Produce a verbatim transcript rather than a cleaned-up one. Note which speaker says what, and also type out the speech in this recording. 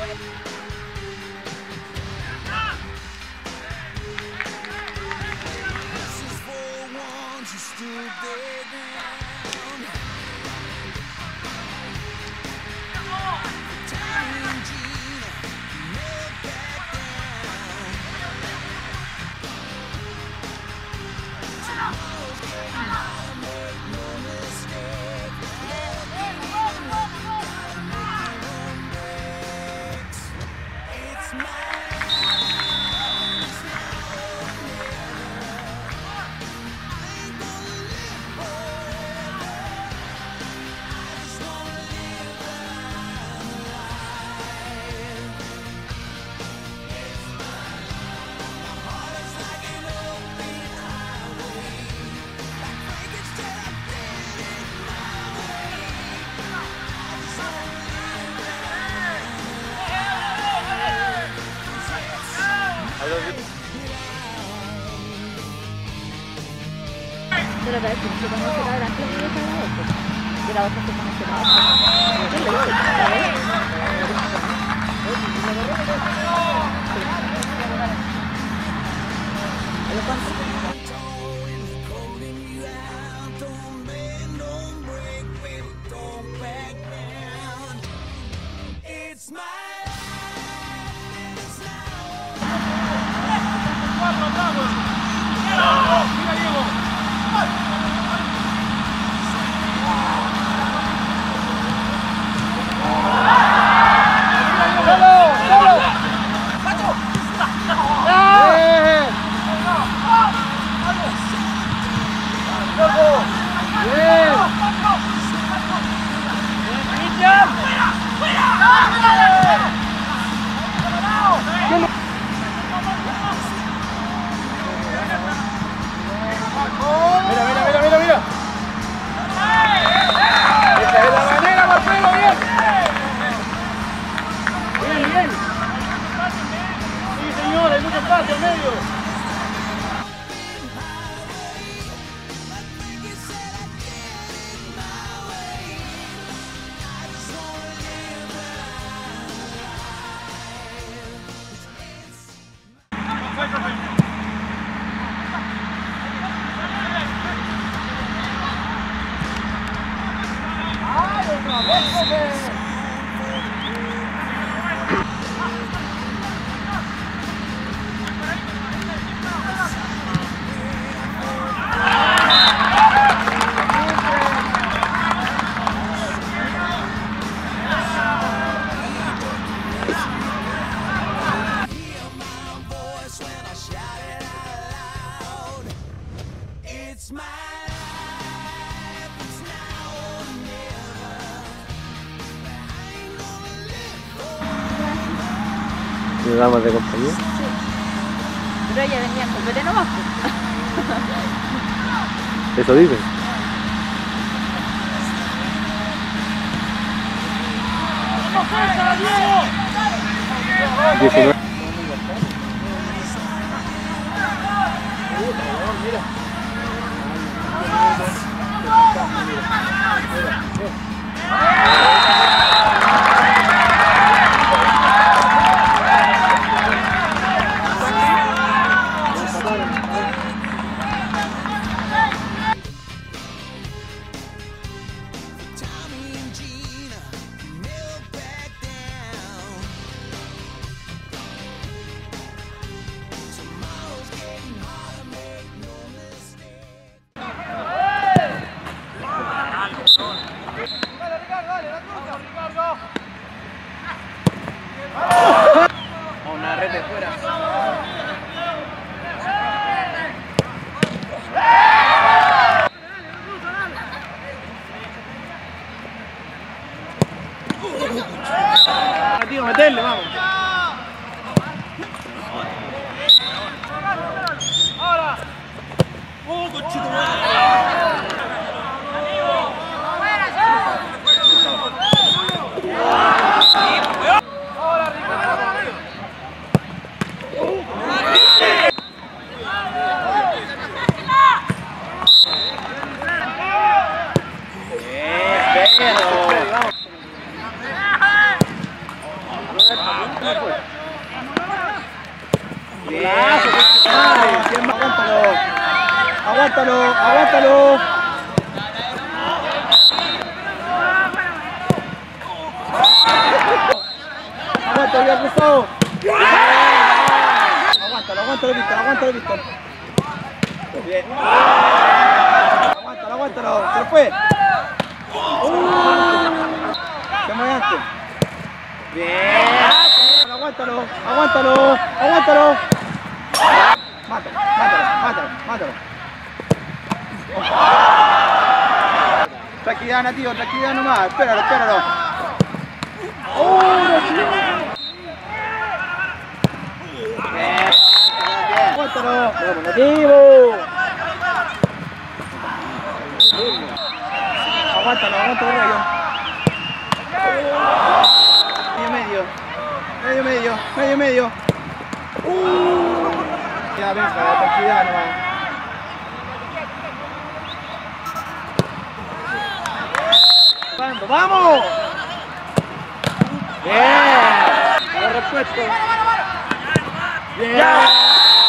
Speaker 1: Pero la vez que se conoce la gran plaza de la otra. Y la otra se conoce la otra.
Speaker 2: Mira, mira, mira, mira, mira. Esa es la manera, Marcelo, bien. Bien, bien. Sí, señor, hay mucho espacio en medio.
Speaker 3: ¿Le damos de compañía?
Speaker 1: Sí. Pero ella venía con veneno bajo.
Speaker 3: Eso dicen. diecinueve.
Speaker 2: Una red de fuera. Tío, meterle, vamos. Ahora. ¡Oh, cochito! Bien. Bien, aguántalo. Aguántalo, aguántalo. Aguántalo, bien cruzado. Aguántalo, aguántalo, Víctor, aguántalo, Víctor. Bien. Aguántalo, aguántalo. Se le fue. Se me antes. Bien. Aguántalo, aguántalo, aguántalo. Mátalo, mátalo, mátalo, mátalo. Tranquilidad, Nativo, tranquilidad nomás. Espéralo, espéralo. ¡Oh, Nativo! Bien. Aguántalo. Vamos, Nativo. Aguántalo, aguántalo, Rayo. Medio, medio, medio, medio, medio, medio. Uh. Ya, venga, tranquilidad nomás. ¡Vamos! Bien. Lo repuesto. Bien.